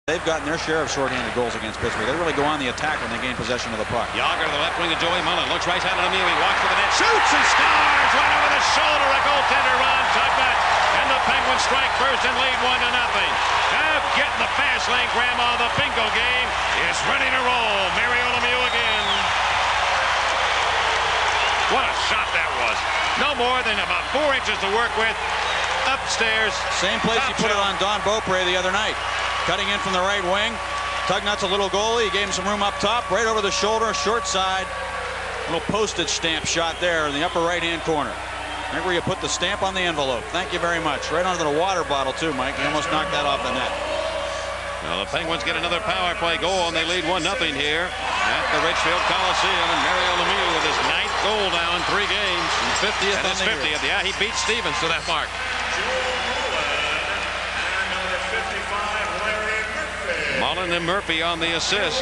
They've gotten their share of shorthanded goals against Pittsburgh. They really go on the attack when they gain possession of the puck. Yager to the left wing of Joey Mullen. Looks right side of Lemieux. He walks for the net. Shoots and scores right over the shoulder of goaltender Ron Tugnutt. And the Penguins strike first and lead 1-0. Getting the fast lane. Grandma, the bingo game is ready to roll. Mario Lemieux again. What a shot that was. No more than about 4 inches to work with. Upstairs. Same place he put it on Don Beaupre the other night. Cutting in from the right wing. Tugnutt's a little goalie. He gave him some room up top, right over the shoulder, short side. Little postage stamp shot there in the upper right-hand corner. Right where you put the stamp on the envelope. Thank you very much. Right onto the water bottle, too, Mike. You almost knocked that off the net. Well, the Penguins get another power play goal, and they lead 1-0 here at the Richfield Coliseum. And Mario Lemieux with his 9th goal now in 3 games. And 50th and his 50th. Yeah, he beat Stevens to that mark. Mullen and Murphy on the assist.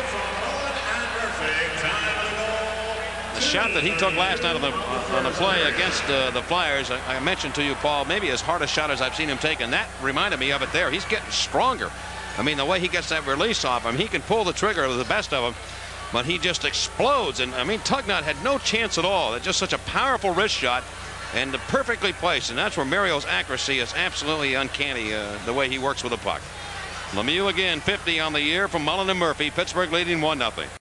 The shot that he took last night on the play against the Flyers, I mentioned to you, Paul, maybe his hardest shot as I've seen him take, and that reminded me of it there. He's getting stronger. I mean, the way he gets that release off him, he can pull the trigger with the best of them, but he just explodes. And I mean, Tugnutt had no chance at all. It's just such a powerful wrist shot and perfectly placed, and that's where Mario's accuracy is absolutely uncanny, the way he works with the puck. Lemieux again, 50 on the year from Mullen and Murphy. Pittsburgh leading 1-0.